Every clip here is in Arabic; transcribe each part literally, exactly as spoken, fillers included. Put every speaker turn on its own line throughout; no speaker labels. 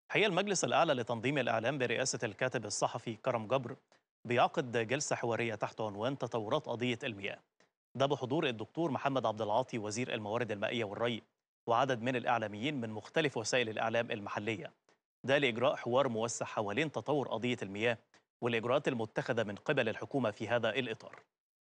الحقيقة المجلس الأعلى لتنظيم الإعلام برئاسة الكاتب الصحفي كرم جبر بيعقد جلسة حوارية تحت عنوان تطورات قضية المياه. ده بحضور الدكتور محمد عبد العاطي وزير الموارد المائية والري وعدد من الإعلاميين من مختلف وسائل الإعلام المحلية. ده لإجراء حوار موسع حوالين تطور قضية المياه والإجراءات المتخذة من قبل الحكومة في هذا الإطار.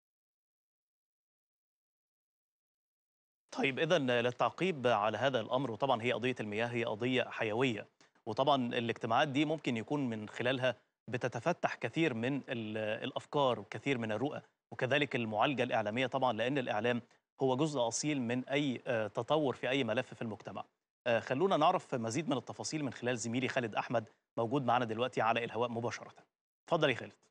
طيب إذا للتعقيب على هذا الأمر، وطبعا هي قضية المياه هي قضية حيوية، وطبعا الاجتماعات دي ممكن يكون من خلالها بتتفتح كثير من ال- الأفكار وكثير من الرؤى، وكذلك المعالجة الإعلامية طبعا لأن الإعلام هو جزء أصيل من أي آه، تطور في أي ملف في المجتمع. آه، خلونا نعرف مزيد من التفاصيل من خلال زميلي خالد أحمد موجود معنا دلوقتي على الهواء مباشرة. اتفضل يا خالد.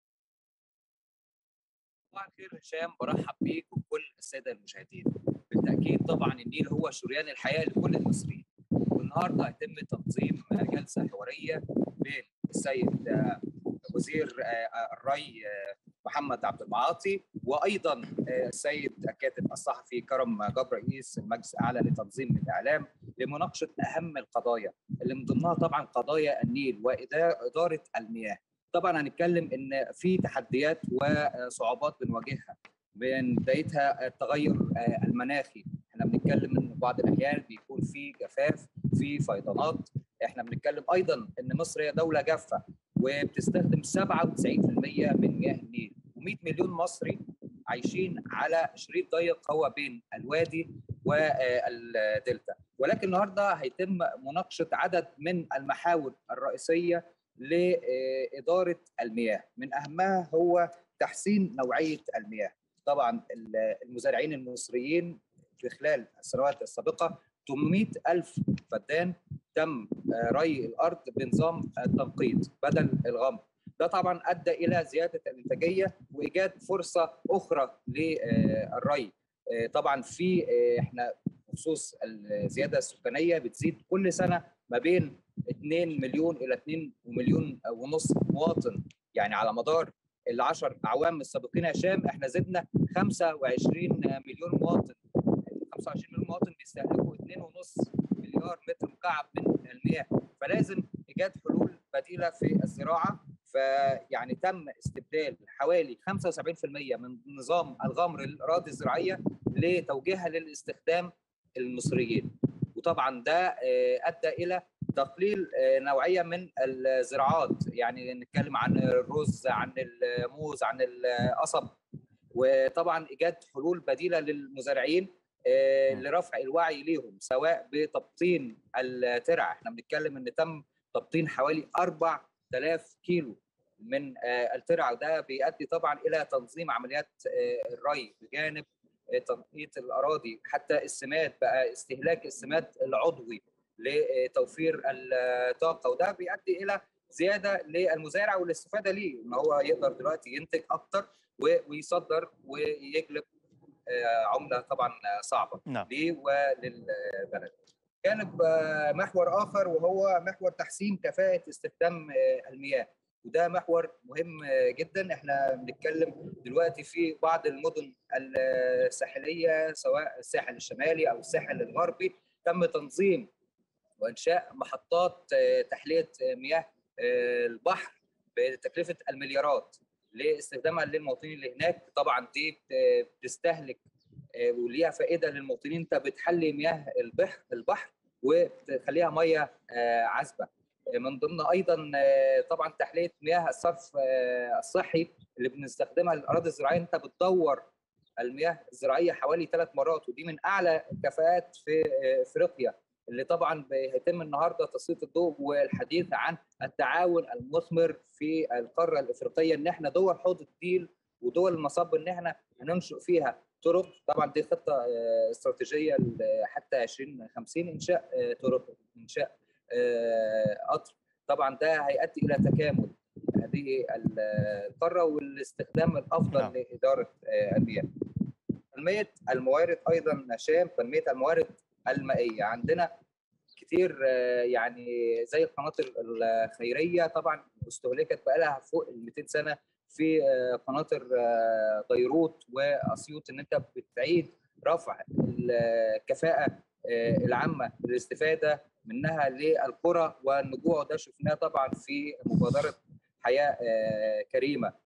صباح الخير هشام، برحب بيك وبكل الساده المشاهدين. بالتاكيد طبعا النيل هو شريان الحياه لكل المصريين، والنهارده هيتم تنظيم جلسه حواريه بين السيد آه، وزير آه، الري آه، محمد عبد المعاطي، وايضا آه، السيد الكاتب الصحفي كرم جبر رئيس المجلس الاعلى لتنظيم الاعلام، لمناقشه اهم القضايا اللي من ضمنها طبعا قضايا النيل واداره المياه. طبعا هنتكلم ان في تحديات وصعوبات بنواجهها، من بدايتها التغير آه، المناخي. احنا بنتكلم ان بعض الاحيان بيكون في جفاف، في فيضانات. احنا بنتكلم ايضا ان مصر هي دوله جافه وبتستخدم سبعة وتسعين بالمئة من مياه النيل، و100 مليون مصري عايشين على شريط ضيق هو بين الوادي والدلتا. ولكن النهارده هيتم مناقشه عدد من المحاور الرئيسيه لإدارة المياه، من أهمها هو تحسين نوعية المياه. طبعا المزارعين المصريين في خلال السنوات السابقة ثمانمئة ألف فدان تم ري الأرض بنظام التنقيط بدل الغمر. ده طبعا أدى إلى زيادة الإنتاجية وإيجاد فرصة أخرى للري. طبعا في احنا بخصوص الزيادة السكانية بتزيد كل سنة ما بين اتنين مليون الى اتنين مليون ونص مواطن. يعني على مدار العشر اعوام السابقين يا هشام احنا زدنا خمسة وعشرين مليون مواطن. خمسة وعشرين مليون مواطن بيستهلكوا اتنين ونص مليار متر مكعب من المياه، فلازم ايجاد حلول بديله في الزراعه. فيعني تم استبدال حوالي خمسة وسبعين بالمئة من نظام الغمر الاراضي الزراعيه لتوجيهها للاستخدام المصريين. وطبعا ده ادى الى تقليل نوعيه من الزراعات، يعني نتكلم عن الرز، عن الموز، عن القصب. وطبعا ايجاد حلول بديله للمزارعين
مم.
لرفع الوعي ليهم، سواء بتبطين الترع. احنا بنتكلم ان تم تبطين حوالي أربعة آلاف كيلو من الترع، وده بيؤدي طبعا الى تنظيم عمليات الري بجانب تنقيط الاراضي. حتى السماد بقى استهلاك السماد العضوي لتوفير الطاقه، وده بيؤدي الى زياده للمزارع والاستفاده ليه، ان هو يقدر دلوقتي ينتج اكتر ويصدر ويجلب عمله طبعا صعبه
نعم.
ليه وللبلد. جانب محور اخر وهو محور تحسين كفاءه استخدام المياه، وده محور مهم جدا. احنا بنتكلم دلوقتي في بعض المدن الساحليه سواء الساحل الشمالي او الساحل الغربي تم تنظيم وانشاء محطات تحليه مياه البحر بتكلفه المليارات لاستخدامها للمواطنين اللي هناك. طبعا دي بتستهلك وليها فائده للمواطنين، انت بتحلي مياه البحر البحر وبتخليها ميه عذبه. من ضمن ايضا طبعا تحليه مياه الصرف الصحي اللي بنستخدمها للاراضي الزراعيه. انت بتدور المياه الزراعيه حوالي ثلاث مرات، ودي من اعلى الكفاءات في افريقيا، اللي طبعا بيتم النهارده تسليط الضوء والحديث عن التعاون المثمر في القاره الافريقيه، ان احنا دول حوض النيل ودول المصب ان احنا هننشئ فيها طرق. طبعا دي خطه استراتيجيه حتى عشرين خمسين، انشاء طرق، انشاء قطر. طبعا ده هيؤدي الى تكامل هذه القاره والاستخدام الافضل
نعم.
لاداره المياه. تنميه الموارد ايضا هشام، تنميه الموارد المائيه عندنا كتير، يعني زي القناطر الخيريه طبعا استهلكت بقى لها فوق ال مئتين سنه في قناطر بيروت واسيوط، ان انت بتعيد رفع الكفاءه العامه للاستفاده منها للقرى والنجوع، وده شفناه طبعا في مبادره حياه كريمه.